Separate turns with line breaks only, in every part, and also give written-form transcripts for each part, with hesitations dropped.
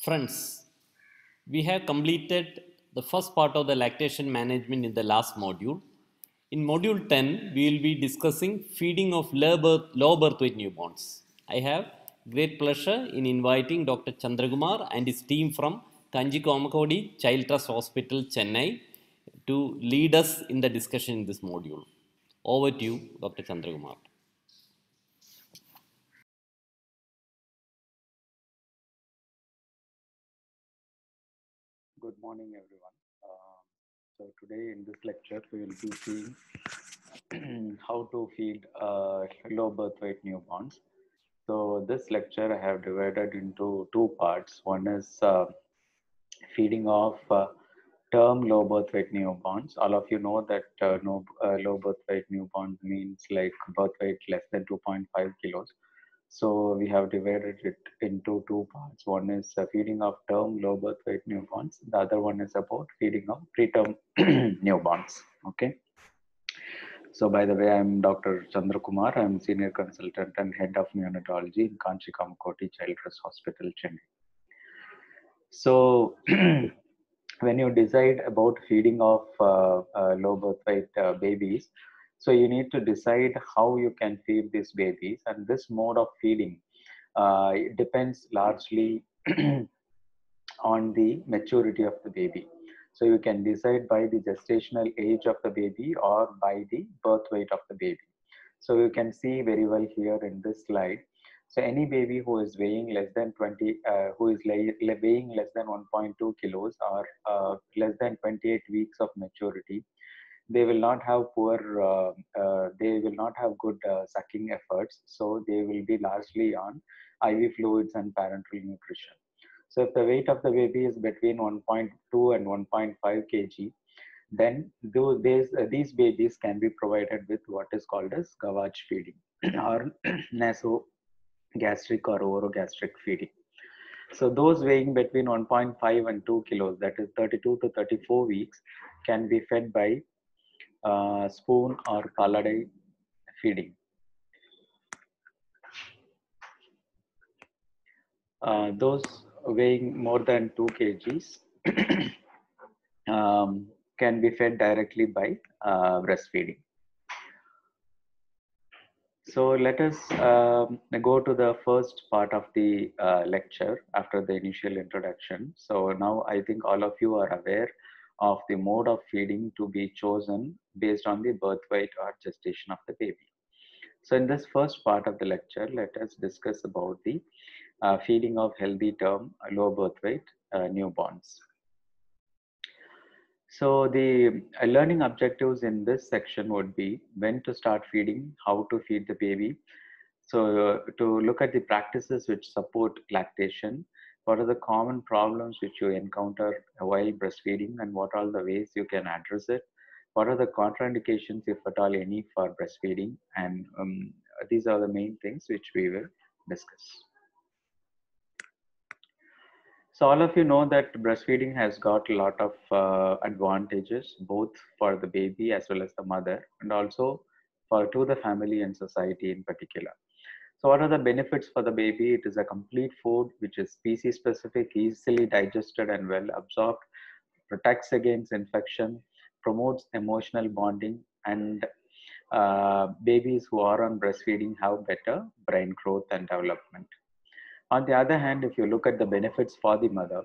Friends, we have completed the first part of the lactation management in the last module. In module 10, we will be discussing feeding of low birth weight newborns. I have great pleasure in inviting Dr. Chandrakumar and his team from Kanji Komakodi Child Trust Hospital, Chennai, to lead us in the discussion in this module. Over to you, Dr. Chandrakumar.
Good morning, everyone. So today in this lecture, we will be seeing how to feed low birth weight newborns. So this lecture I have divided into two parts. One is feeding of term low birth weight newborns. All of you know that low birth weight newborn means like birth weight less than 2.5 kilos. So we have divided it into two parts. One is feeding of term low birth weight newborns. The other one is about feeding of preterm newborns. Okay. So by the way, I'm Dr. Chandra Kumar. I'm senior consultant and head of neonatology in Kanchi Kamakoti Child Trust Hospital, Chennai. So when you decide about feeding of low birth weight babies, so you need to decide how you can feed these babies, and this mode of feeding it depends largely on the maturity of the baby. So you can decide by the gestational age of the baby or by the birth weight of the baby. So you can see very well here in this slide. So any baby who is weighing less than 20, who is weighing less than 1.2 kilos or less than 28 weeks of maturity, they will not have they will not have good sucking efforts. So they will be largely on IV fluids and parenteral nutrition. So if the weight of the baby is between 1.2 and 1.5 kg, then these babies can be provided with what is called as gavage feeding or nasogastric or orogastric feeding. So those weighing between 1.5 and 2 kilos, that is 32 to 34 weeks, can be fed by spoon or palade feeding. Those weighing more than 2 kgs can be fed directly by breastfeeding. So let us go to the first part of the lecture after the initial introduction. So now I think all of you are aware of the mode of feeding to be chosen based on the birth weight or gestation of the baby. So in this first part of the lecture, let us discuss about the feeding of healthy term low birth weight newborns. So the learning objectives in this section would be when to start feeding, how to feed the baby. So to look at the practices which support lactation, what are the common problems which you encounter while breastfeeding and what are the ways you can address it? What are the contraindications, if at all any, for breastfeeding? And these are the main things which we will discuss. So all of you know that breastfeeding has got a lot of advantages, both for the baby as well as the mother, and also to the family and society in particular. So what are the benefits for the baby? It is a complete food which is species specific, easily digested and well absorbed, protects against infection, promotes emotional bonding, and babies who are on breastfeeding have better brain growth and development. On the other hand, if you look at the benefits for the mother,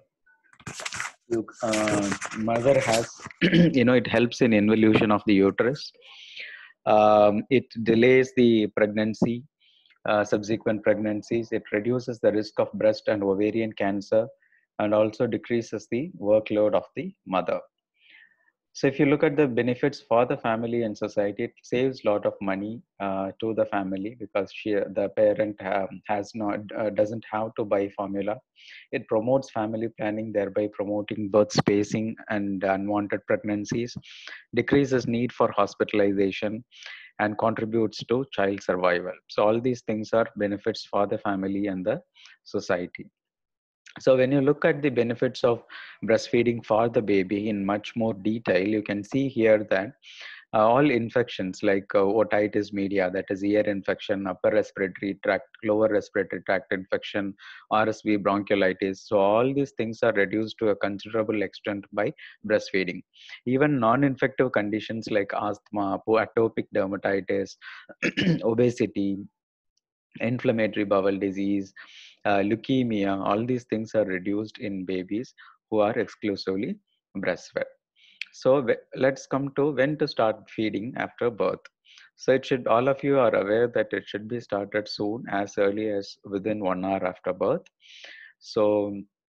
mother has, it helps in involution of the uterus. It delays the pregnancy, subsequent pregnancies. It reduces the risk of breast and ovarian cancer and also decreases the workload of the mother. So if you look at the benefits for the family and society, it saves a lot of money to the family because the parent doesn't have to buy formula. It promotes family planning, thereby promoting birth spacing and unwanted pregnancies, decreases need for hospitalization, and contributes to child survival. So all these things are benefits for the family and the society. So when you look at the benefits of breastfeeding for the baby in much more detail, you can see here that all infections like otitis media, that is ear infection, upper respiratory tract, lower respiratory tract infection, RSV, bronchiolitis. So all these things are reduced to a considerable extent by breastfeeding. Even non-infective conditions like asthma, atopic dermatitis, obesity, inflammatory bowel disease, leukemia, all these things are reduced in babies who are exclusively breastfed. So let's come to when to start feeding after birth. So it should, all of you are aware that it should be started soon, as early as within 1 hour after birth. So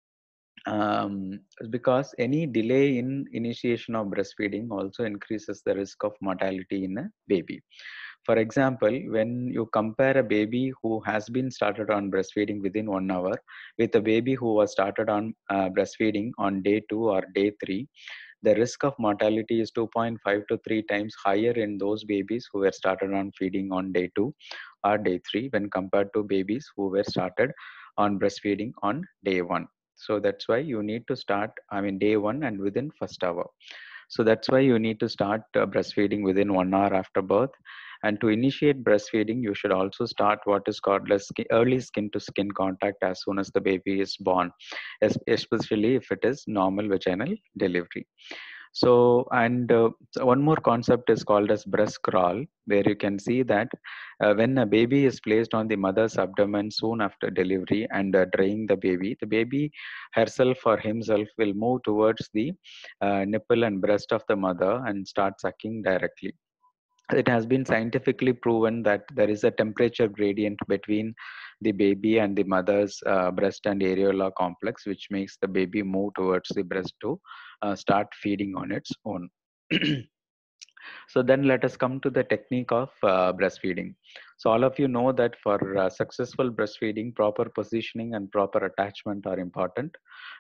because any delay in initiation of breastfeeding also increases the risk of mortality in a baby. For example, when you compare a baby who has been started on breastfeeding within 1 hour with a baby who was started on breastfeeding on day 2 or day 3, the risk of mortality is 2.5 to 3 times higher in those babies who were started on feeding on day 2 or day 3 when compared to babies who were started on breastfeeding on day 1. So that's why you need to start, day 1 and within first hour. So that's why you need to start breastfeeding within 1 hour after birth. And to initiate breastfeeding, you should also start what is called as early skin to skin contact as soon as the baby is born, especially if it is normal vaginal delivery. So, and so one more concept is called as breast crawl, where you can see that when a baby is placed on the mother's abdomen soon after delivery and drying the baby herself or himself will move towards the nipple and breast of the mother and start sucking directly. It has been scientifically proven that there is a temperature gradient between the baby and the mother's breast and areola complex, which makes the baby move towards the breast to start feeding on its own. So then let us come to the technique of breastfeeding. So all of you know that for successful breastfeeding, proper positioning and proper attachment are important.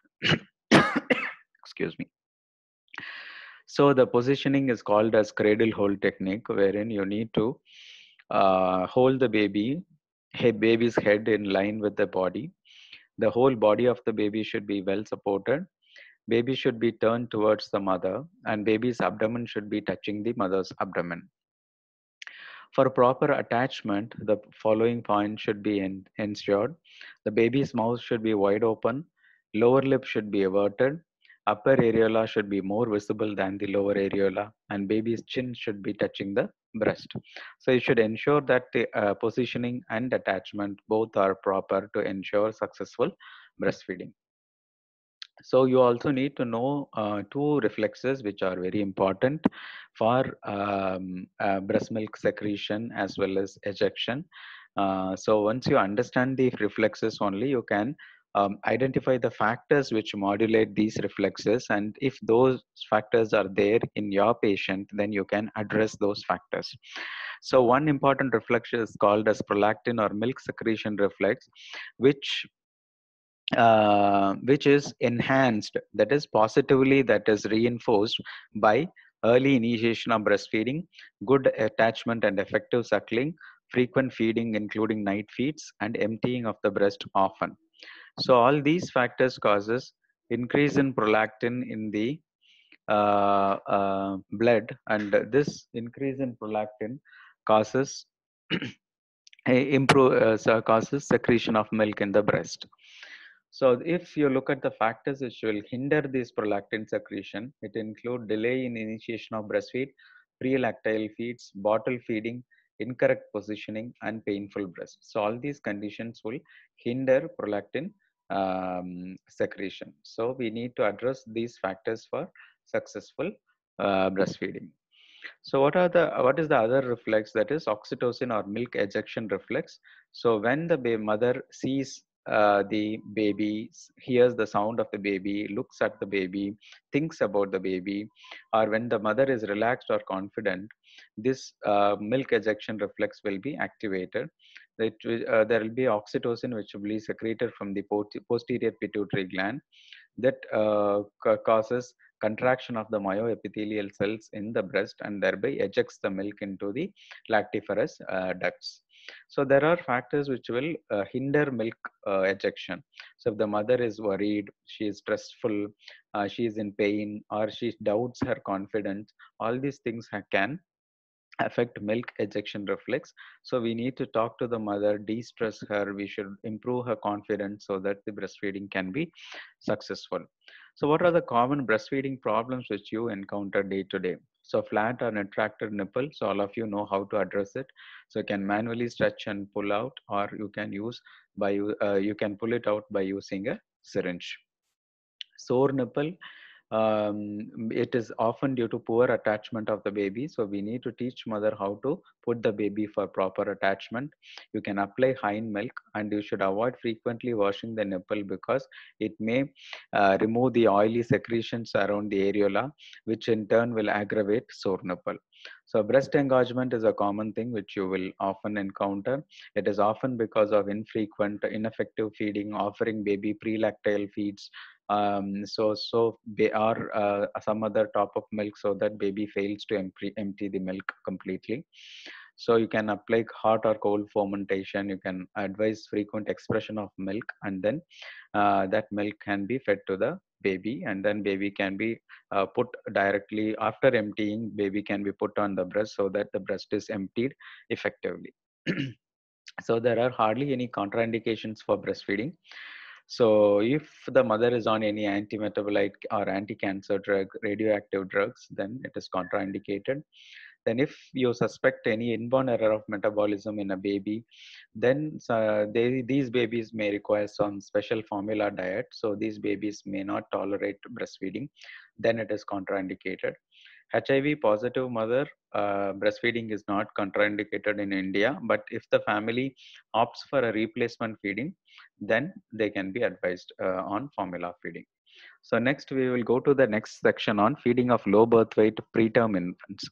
Excuse me. So the positioning is called as cradle hold technique, wherein you need to hold the baby's head in line with the body. The whole body of the baby should be well supported. Baby should be turned towards the mother, and baby's abdomen should be touching the mother's abdomen. For proper attachment, the following points should be ensured. The baby's mouth should be wide open, lower lip should be averted, upper areola should be more visible than the lower areola, and baby's chin should be touching the breast. So you should ensure that the positioning and attachment both are proper to ensure successful breastfeeding. So you also need to know two reflexes which are very important for breast milk secretion as well as ejection. So once you understand the reflexes only, you can identify the factors which modulate these reflexes, and if those factors are there in your patient, then you can address those factors. So one important reflex is called as prolactin or milk secretion reflex, which is enhanced, that is positively, that is reinforced by early initiation of breastfeeding, good attachment and effective suckling, frequent feeding including night feeds, and emptying of the breast often. So all these factors causes increase in prolactin in the blood, and this increase in prolactin causes causes secretion of milk in the breast. So if you look at the factors which will hinder this prolactin secretion, it include delay in initiation of breastfeed, pre-lactile feeds, bottle feeding, incorrect positioning, and painful breast. So all these conditions will hinder prolactin secretion. So we need to address these factors for successful breastfeeding. So what is the other reflex, that is oxytocin or milk ejection reflex? So when the mother sees the baby, hears the sound of the baby, looks at the baby, thinks about the baby, or when the mother is relaxed or confident, this milk ejection reflex will be activated. There will be oxytocin which will be secreted from the posterior pituitary gland that causes contraction of the myoepithelial cells in the breast and thereby ejects the milk into the lactiferous ducts. So there are factors which will hinder milk ejection. So if the mother is worried, she is stressful, she is in pain, or she doubts her confidence, all these things can affect milk ejection reflex. So we need to talk to the mother, de-stress her. We should improve her confidence so that the breastfeeding can be successful. So what are the common breastfeeding problems which you encounter day to day? So flat or retracted nipple, so all of you know how to address it. So you can manually stretch and pull out, or you can use you can pull it out by using a syringe. Sore nipple, it is often due to poor attachment of the baby. So we need to teach mother how to put the baby for proper attachment. You can apply hind milk, and you should avoid frequently washing the nipple because it may remove the oily secretions around the areola, which in turn will aggravate sore nipple. So breast engorgement is a common thing which you will often encounter. It is often because of infrequent, ineffective feeding, offering baby prelactal feeds, so they are some other top of milk so that baby fails to empty the milk completely. So you can apply hot or cold fermentation. You can advise frequent expression of milk, and then that milk can be fed to the baby, and then baby can be put directly after emptying. Baby can be put on the breast so that the breast is emptied effectively. So there are hardly any contraindications for breastfeeding. So if the mother is on any anti-metabolite or anti-cancer drug, radioactive drugs, then it is contraindicated. Then if you suspect any inborn error of metabolism in a baby, then these babies may require some special formula diet. So these babies may not tolerate breastfeeding. Then it is contraindicated. HIV positive mother, breastfeeding is not contraindicated in India, but if the family opts for a replacement feeding, then they can be advised on formula feeding. So next we will go to the next section on feeding of low birth weight preterm infants.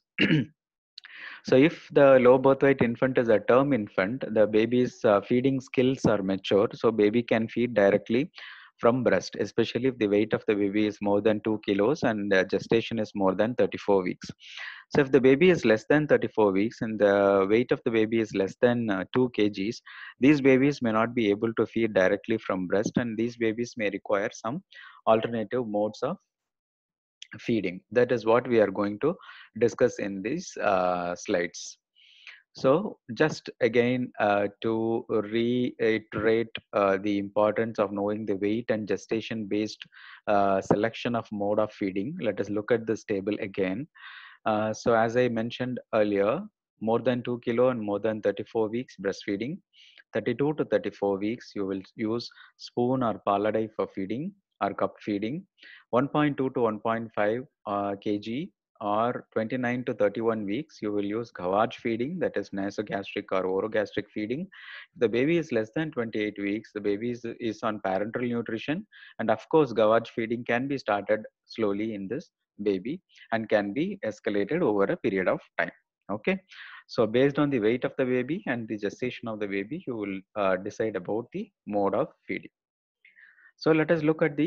So if the low birth weight infant is a term infant, the baby's feeding skills are mature, so baby can feed directly from breast, especially if the weight of the baby is more than 2 kilos and the gestation is more than 34 weeks. So if the baby is less than 34 weeks and the weight of the baby is less than 2 kgs, these babies may not be able to feed directly from breast, and these babies may require some alternative modes of feeding. That is what we are going to discuss in these slides. So just again to reiterate the importance of knowing the weight and gestation based selection of mode of feeding, let us look at this table again. So as I mentioned earlier, more than 2 kilo and more than 34 weeks breastfeeding. 32 to 34 weeks, you will use spoon or paladai for feeding or cup feeding. 1.2 to 1.5 kg or 29 to 31 weeks, you will use gavage feeding, that is nasogastric or orogastric feeding. If the baby is less than 28 weeks, the baby is on parenteral nutrition. And of course, gavage feeding can be started slowly in this baby and can be escalated over a period of time. Okay. So based on the weight of the baby and the gestation of the baby, you will decide about the mode of feeding. So let us look at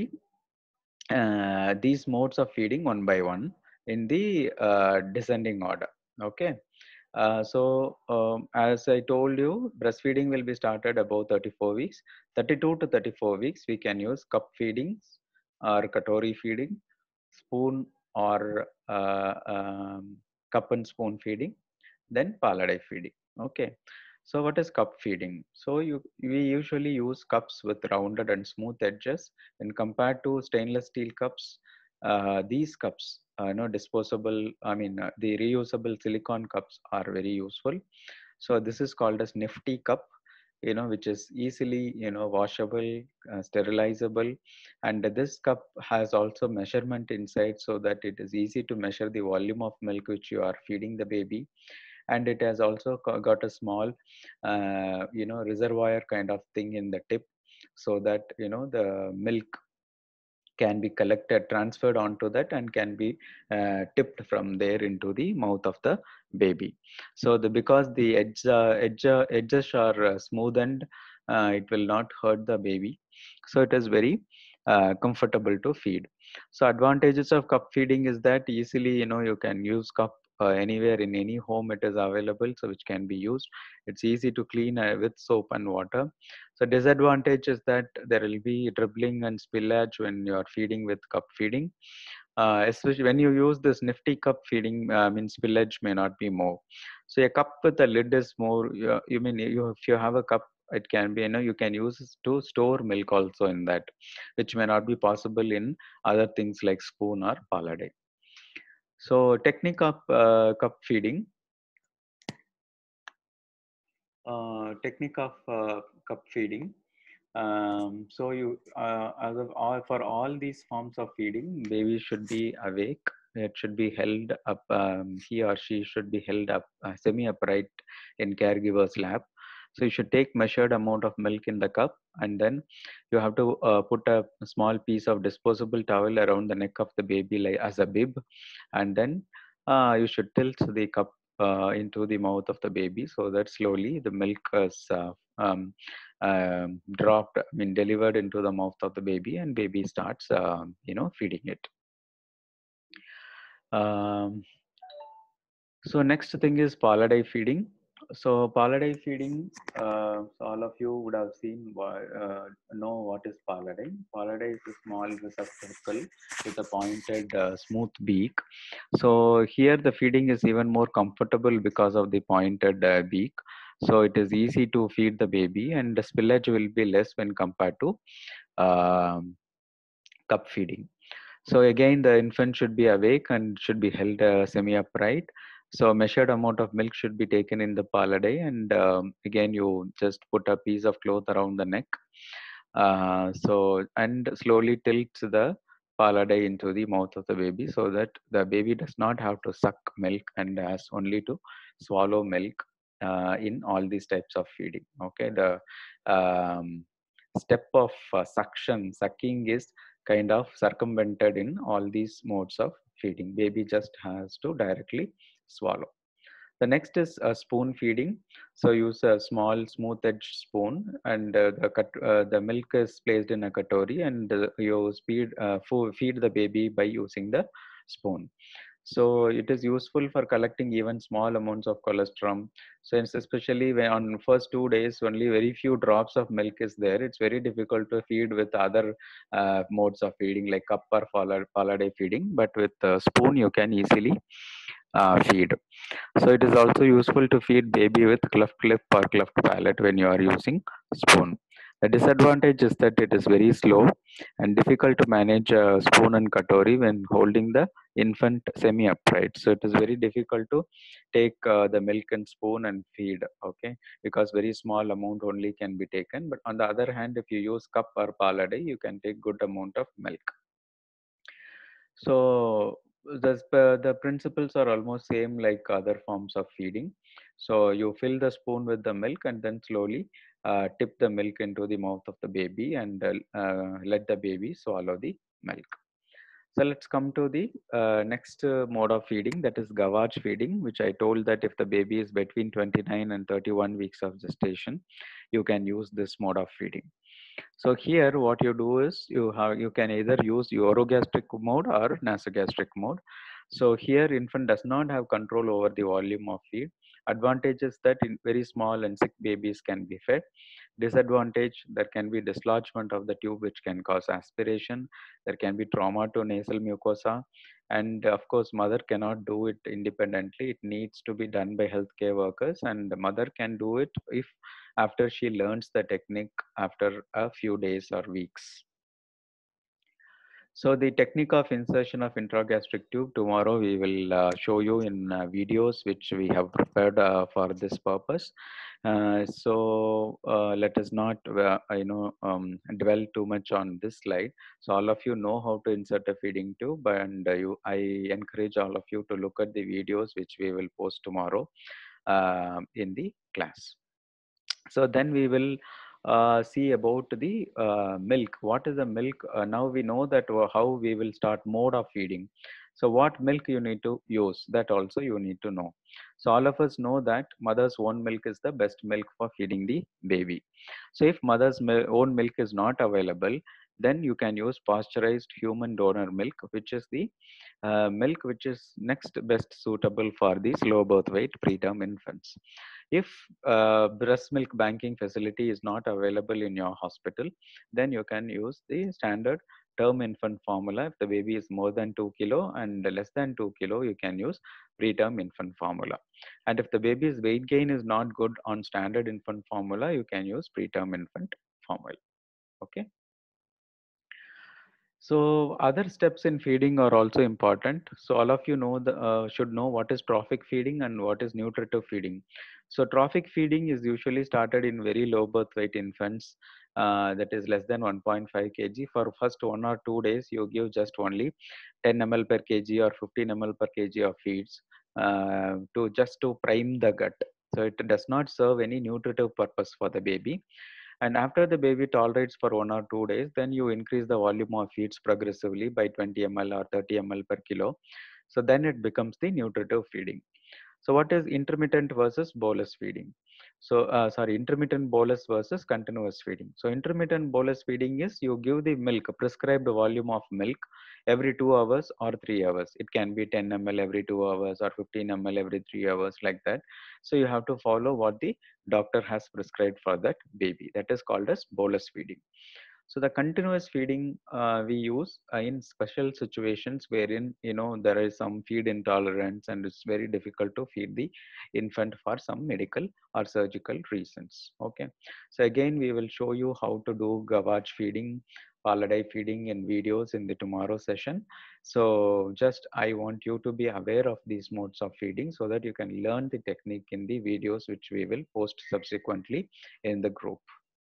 these modes of feeding one by one in the descending order. Okay. As I told you, breastfeeding will be started above 34 weeks. 32 to 34 weeks, we can use cup feedings or katori feeding, spoon or cup and spoon feeding, then paladai feeding. Okay. So what is cup feeding? So we usually use cups with rounded and smooth edges, and compared to stainless steel cups, these cups, disposable, the reusable silicone cups are very useful. So this is called as Nifty cup, which is easily, washable, sterilizable. And this cup has also measurement inside so that it is easy to measure the volume of milk which you are feeding the baby. And it has also got a small, reservoir kind of thing in the tip so that, the milk can be collected, transferred onto that, and can be tipped from there into the mouth of the baby. So because the edges are smoothened, it will not hurt the baby. So it is very comfortable to feed. So advantages of cup feeding is that easily, you can use cup anywhere in any home it is available, so which can be used. It's easy to clean with soap and water. So disadvantage is that there will be dribbling and spillage when you are feeding with cup feeding. Especially when you use this nifty cup feeding, means spillage may not be more. So a cup with a lid is more. You mean you if you have a cup, it can be, you can use it to store milk also in that, which may not be possible in other things like spoon or Paladay. So technique of cup feeding. Technique of cup feeding. So you, as of all, for all these forms of feeding, baby should be awake. It should be held up. He or she should be held up semi-upright in caregiver's lap. So you should take measured amount of milk in the cup, and then you have to put a small piece of disposable towel around the neck of the baby, like as a bib, and then you should tilt the cup into the mouth of the baby, so that slowly the milk is dropped, I mean delivered into the mouth of the baby, and baby starts feeding it. So next thing is Paladay feeding. So Paladay feeding, so all of you would have seen, know what is Paladay. Paladay is a small receptacle with a pointed smooth beak. So here the feeding is even more comfortable because of the pointed beak. So it is easy to feed the baby, and the spillage will be less when compared to cup feeding. So again, the infant should be awake and should be held semi-upright. So a measured amount of milk should be taken in the Paladay, and again you just put a piece of cloth around the neck. And slowly tilt the Paladay into the mouth of the baby, so that the baby does not have to suck milk and has only to swallow milk in all these types of feeding. Okay, the step of sucking is kind of circumvented in all these modes of feeding. Baby just has to directly swallow. The next is spoon feeding. So use a small smooth edged spoon, and the milk is placed in a katori, and you feed the baby by using the spoon. So it is useful for collecting even small amounts of colostrum. So it's especially when on first 2 days only very few drops of milk is there, it's very difficult to feed with other modes of feeding like cup or Paladay feeding. But with spoon you can easily feed. So it is also useful to feed baby with cleft lip or cleft palate when you are using spoon. The disadvantage is that it is very slow and difficult to manage a spoon and katori when holding the infant semi-upright. So it is very difficult to take the milk and spoon and feed, okay, because very small amount only can be taken. But on the other hand, if you use cup or Paladay, you can take good amount of milk. So the principles are almost same like other forms of feeding. So you fill the spoon with the milk, and then slowly tip the milk into the mouth of the baby, and let the baby swallow the milk. So let's come to the next mode of feeding, that is gavage feeding, which I told that if the baby is between 29 and 31 weeks of gestation, you can use this mode of feeding. So here what you do is you can either use orogastric mode or nasogastric mode. So here infant does not have control over the volume of feed. Advantage is that in very small and sick babies can be fed. Disadvantage, there can be dislodgement of the tube which can cause aspiration. There can be trauma to nasal mucosa. And of course, mother cannot do it independently. It needs to be done by healthcare workers, and the mother can do it if after she learns the technique after a few days or weeks. So the technique of insertion of intragastric tube, tomorrow we will show you in videos which we have prepared for this purpose. Let us not dwell too much on this slide. So all of you know how to insert a feeding tube, and I encourage all of you to look at the videos which we will post tomorrow in the class. So then we will see about the milk. What is the milk? Now we know that how we will start mode of feeding. So what milk you need to use, that also you need to know. So all of us know that mother's own milk is the best milk for feeding the baby. So if mother's own milk is not available, then you can use pasteurized human donor milk, which is the milk which is next best suitable for these low birth weight preterm infants. If breast milk banking facility is not available in your hospital, then you can use the standard term infant formula. If the baby is more than 2 kilo and less than 2 kilo, you can use preterm infant formula. And if the baby's weight gain is not good on standard infant formula, you can use preterm infant formula. Okay. So other steps in feeding are also important. So all of you know should know what is trophic feeding and what is nutritive feeding. So trophic feeding is usually started in very low birth weight infants, that is less than 1.5 kg. For first 1 or 2 days, you give just only 10 ml per kg or 15 ml per kg of feeds to just to prime the gut. So it does not serve any nutritive purpose for the baby. And after the baby tolerates for 1 or 2 days, then you increase the volume of feeds progressively by 20 ml or 30 ml per kilo. So then it becomes the nutritive feeding. So what is intermittent versus bolus feeding? So intermittent bolus versus continuous feeding. So intermittent bolus feeding is you give the milk, a prescribed volume of milk every 2 hours or 3 hours. It can be 10 ml every 2 hours or 15 ml every 3 hours, like that. So you have to follow what the doctor has prescribed for that baby. That is called as bolus feeding. So the continuous feeding we use in special situations wherein there is some feed intolerance and it's very difficult to feed the infant for some medical or surgical reasons. Okay, so again we will show you how to do gavach feeding, Paladay feeding in videos in the tomorrow session. So just I want you to be aware of these modes of feeding so that you can learn the technique in the videos which we will post subsequently in the group.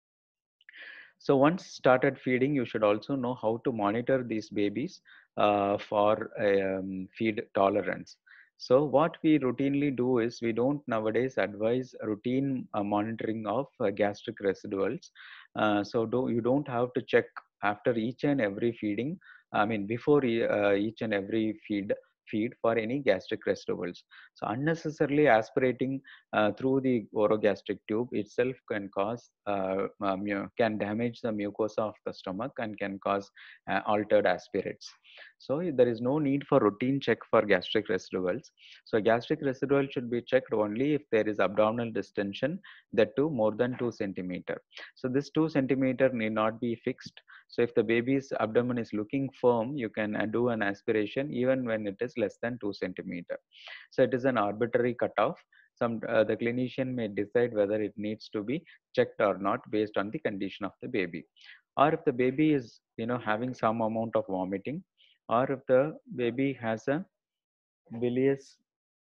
So once started feeding, you should also know how to monitor these babies for feed tolerance. So what we routinely do is we don't nowadays advise routine monitoring of gastric residuals. You don't have to check after each and every feeding. I mean before each and every feed for any gastric residuals. So unnecessarily aspirating through the orogastric tube itself can cause can damage the mucosa of the stomach and can cause altered aspirates. So there is no need for routine check for gastric residuals. So gastric residual should be checked only if there is abdominal distension, that too more than 2 centimeter. So this 2 centimeter need not be fixed. So if the baby's abdomen is looking firm, you can do an aspiration even when it is less than 2 centimeter. So it is an arbitrary cutoff. The clinician may decide whether it needs to be checked or not based on the condition of the baby, or if the baby is having some amount of vomiting, or if the baby has a bilious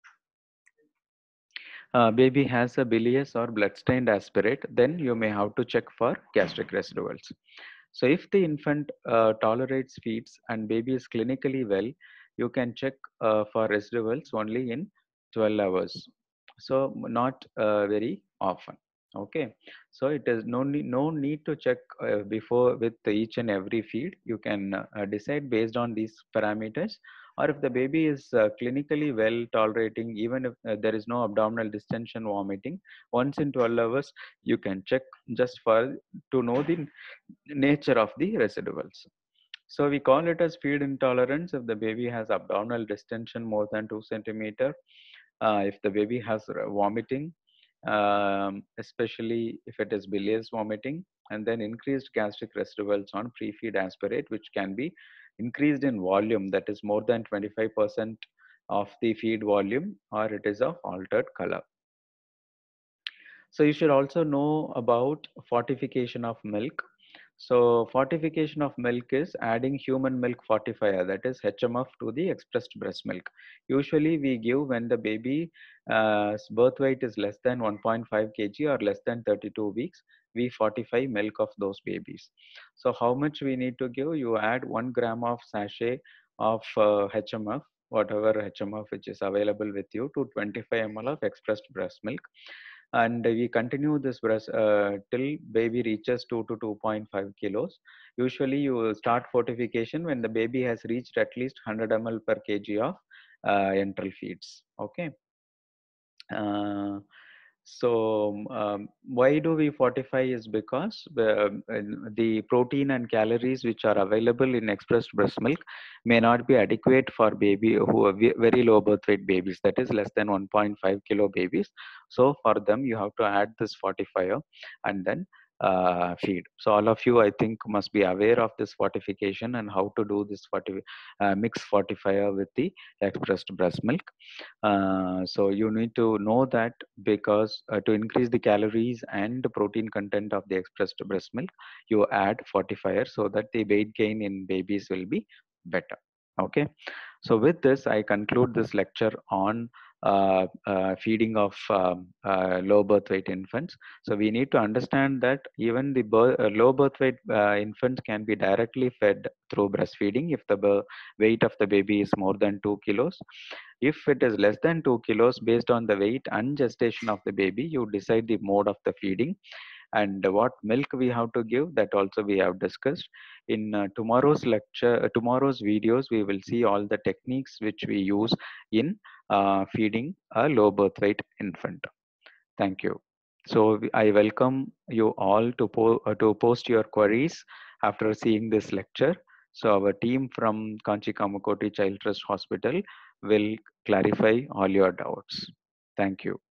bilious or blood-stained aspirate, then you may have to check for gastric residuals. So if the infant tolerates feeds and baby is clinically well, you can check for residuals only in 12 hours. So not very often. Okay, so it is no need to check before with each and every feed. You can decide based on these parameters, or if the baby is clinically well tolerating, even if there is no abdominal distension, vomiting, once in 12 hours you can check just for to know the nature of the residuals. So we call it as feed intolerance if the baby has abdominal distension more than 2 centimeter, if the baby has vomiting, especially if it is bilious vomiting, and then increased gastric residuals on pre-feed aspirate, which can be increased in volume, that is more than 25% of the feed volume, or it is of altered color. So you should also know about fortification of milk. So fortification of milk is adding human milk fortifier, that is HMF, to the expressed breast milk. Usually we give when the baby birth weight is less than 1.5 kg or less than 32 weeks, we fortify milk of those babies. So how much we need to give? You add 1 gram of sachet of HMF, whatever HMF which is available with you, to 25 ml of expressed breast milk, and we continue this breast till baby reaches 2 to 2.5 kilos. Usually you start fortification when the baby has reached at least 100 ml per kg of enteral feeds. Okay, Uh, why do we fortify is because the protein and calories which are available in expressed breast milk may not be adequate for baby who are very low birth weight babies, that is less than 1.5 kilo babies. So for them you have to add this fortifier and then feed. So all of you I think must be aware of this fortification and how to do this mix fortifier with the expressed breast milk. So you need to know that, because to increase the calories and the protein content of the expressed breast milk, you add fortifier so that the weight gain in babies will be better. Okay. So with this, I conclude this lecture on feeding of low birth weight infants. So we need to understand that even the low birth weight infants can be directly fed through breastfeeding if the weight of the baby is more than 2 kilos. If it is less than 2 kilos, based on the weight and gestation of the baby, you decide the mode of the feeding and what milk we have to give. That also we have discussed. In tomorrow's lecture, tomorrow's videos, we will see all the techniques which we use in feeding a low birth weight infant. Thank you. So I welcome you all to post your queries after seeing this lecture. So our team from Kanchi Kamakoti Child Trust Hospital will clarify all your doubts. Thank you.